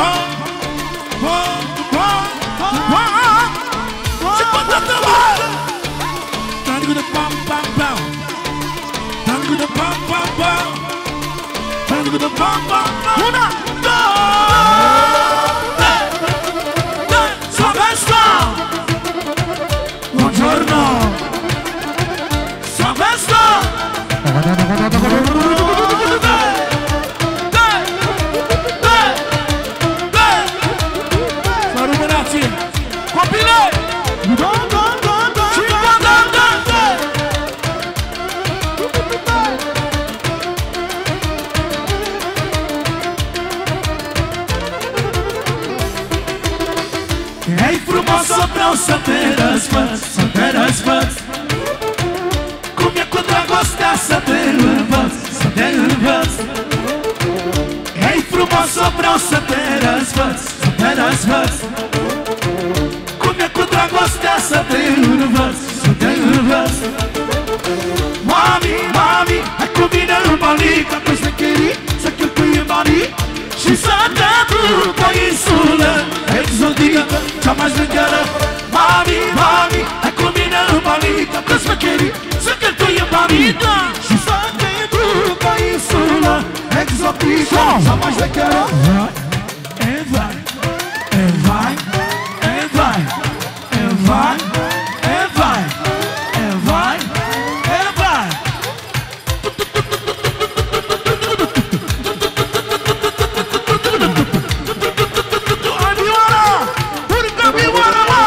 Ce pătătă, mă! Tango de pam, pam, pam. Tango de pam, pam, pam. Tango de pam, pam, pam. Una, două, trei, Silvestra! Buongiorno! Silvestra! Copile! Ei frumoasă, vreau să te răzvăț, să te răzvăț. Cum e cu dragostea să te învăț, să te învăț. Ei frumoasă, vreau să te răzvăț, să te răzvăț. Cum e cu dragostea să te învăț, să te învăț. Mami, mami, hai cu mine în Bali, ca pe șmecherii să cheltuim banii și să te duc pe insulă exotică, cea mai șmecheră. Mami, mami, hai cu mine în Bali, ca pe șmecherii să cheltuim banii și să te duc pe insulă exotică, cea mai șmecheră. E vai, e vai, e vai, e vai, e vai, e vai, e vai. Abioara, urcă Abioara, mă!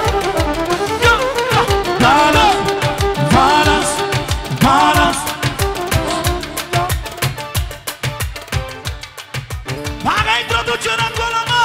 Dallas, Dallas, Dallas. Bagă introducerea acolo, mă!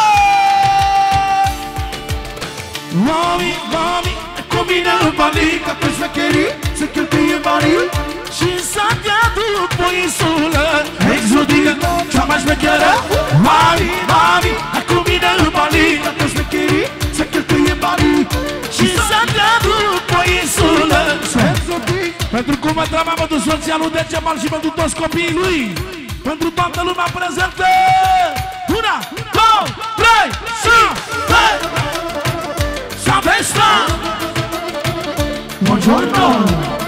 Mami, mami, cu mine în Bali, ca pe șmecherii să cheltuim banii și să te aduc pe insulă exotică, cea mai șmecheră. Mami, mami, cu mine în Bali, ca pe șmecherii să cheltuim banii și să te aduc pe insulă exotică. Pentru cum mă trama mătul soțialul Degemal și pentru toți copiii lui, pentru toată lumea prezentă. Una, două, trei, și trei! Silvestra! Buongiorno!